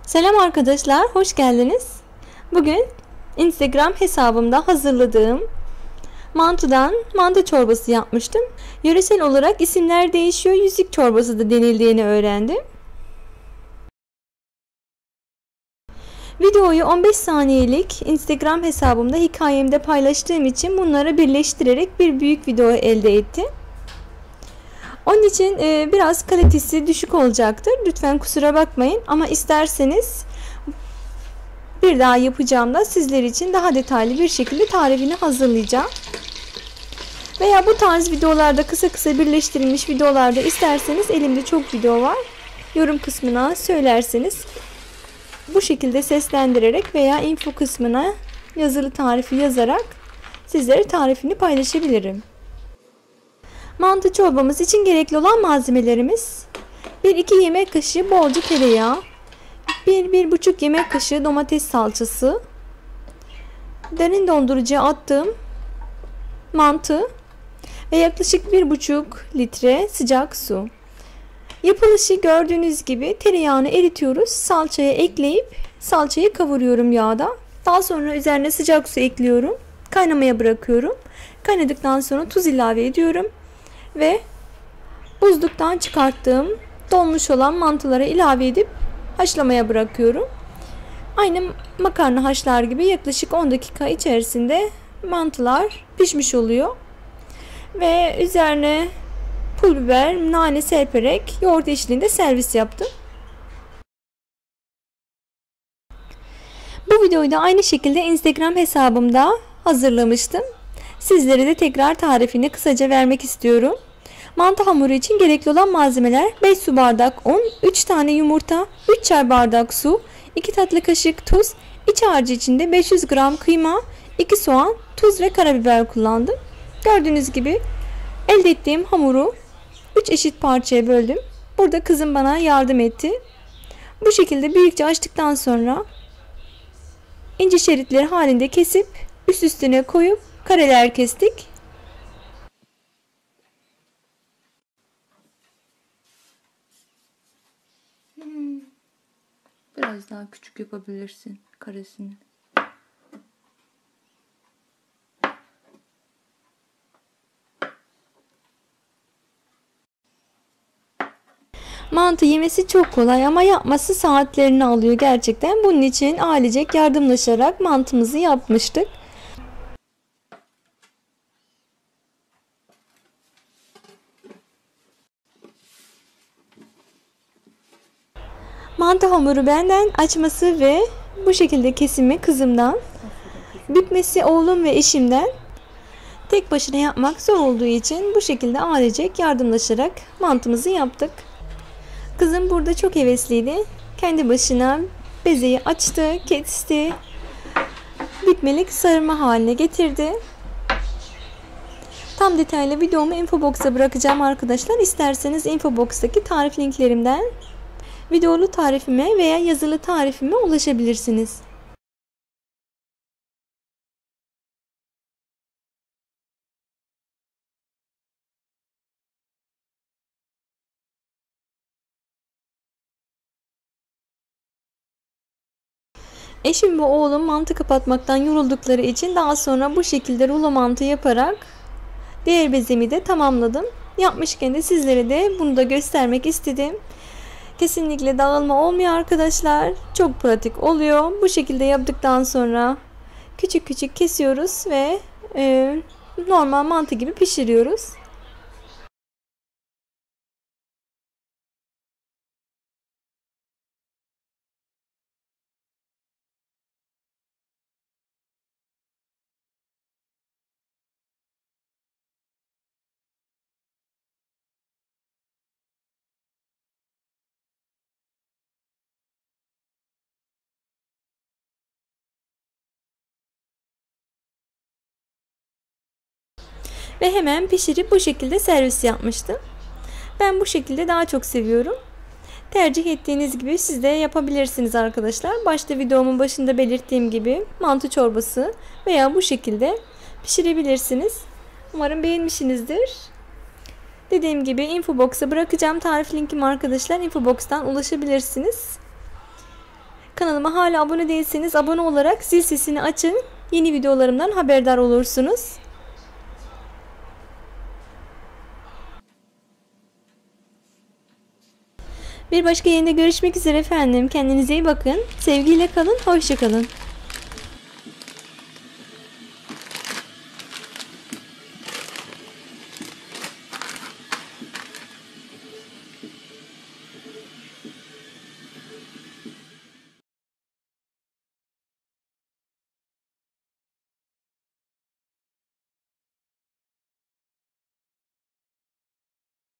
Selam arkadaşlar, hoş geldiniz. Bugün Instagram hesabımda hazırladığım mantıdan mantı çorbası yapmıştım. Yöresel olarak isimler değişiyor, yüzük çorbası da denildiğini öğrendim. Videoyu 15 saniyelik Instagram hesabımda hikayemde paylaştığım için bunları birleştirerek bir büyük video elde ettim. Onun için biraz kalitesi düşük olacaktır. Lütfen kusura bakmayın ama isterseniz bir daha yapacağımda sizler için daha detaylı bir şekilde tarifini hazırlayacağım. Veya bu tarz videolarda kısa kısa birleştirilmiş videolarda isterseniz elimde çok video var. Yorum kısmına söylerseniz bu şekilde seslendirerek veya info kısmına yazılı tarifi yazarak sizlere tarifini paylaşabilirim. Mantı çorbamız için gerekli olan malzemelerimiz: 1-2 yemek kaşığı bolca tereyağı, 1-1,5 yemek kaşığı domates salçası, derin dondurucuya attığım mantı ve yaklaşık 1,5 litre sıcak su. Yapılışı gördüğünüz gibi tereyağını eritiyoruz. Salçaya ekleyip salçayı kavuruyorum yağda. Daha sonra üzerine sıcak su ekliyorum. Kaynamaya bırakıyorum. Kaynadıktan sonra tuz ilave ediyorum. Ve buzluktan çıkarttığım donmuş olan mantılara ilave edip haşlamaya bırakıyorum. Aynı makarna haşlar gibi yaklaşık 10 dakika içerisinde mantılar pişmiş oluyor. Ve üzerine pul biber, nane serperek yoğurt eşliğinde servis yaptım. Bu videoyu da aynı şekilde Instagram hesabımda hazırlamıştım. Sizlere de tekrar tarifini kısaca vermek istiyorum. Mantı hamuru için gerekli olan malzemeler: 5 su bardak un, 3 tane yumurta, 3 çay bardak su, 2 tatlı kaşık tuz, iç harcı içinde 500 gram kıyma, 2 soğan, tuz ve karabiber kullandım. Gördüğünüz gibi elde ettiğim hamuru 3 eşit parçaya böldüm. Burada kızım bana yardım etti. Bu şekilde büyükçe açtıktan sonra ince şeritleri halinde kesip üst üstüne koyup kareler kestik. Biraz daha küçük yapabilirsin karesini. Mantı yemesi çok kolay ama yapması saatlerini alıyor gerçekten. Bunun için ailecek yardımlaşarak mantımızı yapmıştık. Mantı hamuru benden, açması ve bu şekilde kesimi kızımdan, bükmesi oğlum ve eşimden. Tek başına yapmak zor olduğu için bu şekilde ailecek yardımlaşarak mantımızı yaptık. Kızım burada çok hevesliydi. Kendi başına bezeyi açtı, kesti, bükmelik sarma haline getirdi. Tam detaylı videomu infobox'a bırakacağım arkadaşlar. İsterseniz infobox'taki tarif linklerimden videolu tarifime veya yazılı tarifime ulaşabilirsiniz. Eşim ve oğlum mantı kapatmaktan yoruldukları için daha sonra bu şekilde rulo mantı yaparak diğer bezemi de tamamladım. Yapmışken de sizlere de bunu da göstermek istedim. Kesinlikle dağılma olmuyor arkadaşlar. Çok pratik oluyor. Bu şekilde yaptıktan sonra küçük küçük kesiyoruz ve normal mantı gibi pişiriyoruz. Ve hemen pişirip bu şekilde servis yapmıştım. Ben bu şekilde daha çok seviyorum. Tercih ettiğiniz gibi siz de yapabilirsiniz arkadaşlar. Başta videomun başında belirttiğim gibi mantı çorbası veya bu şekilde pişirebilirsiniz. Umarım beğenmişsinizdir. Dediğim gibi infobox'a bırakacağım tarif linkimi arkadaşlar. Infobox'tan ulaşabilirsiniz. Kanalıma hala abone değilseniz abone olarak zil sesini açın. Yeni videolarımdan haberdar olursunuz. Bir başka yayında görüşmek üzere efendim. Kendinize iyi bakın. Sevgiyle kalın. Hoşça kalın.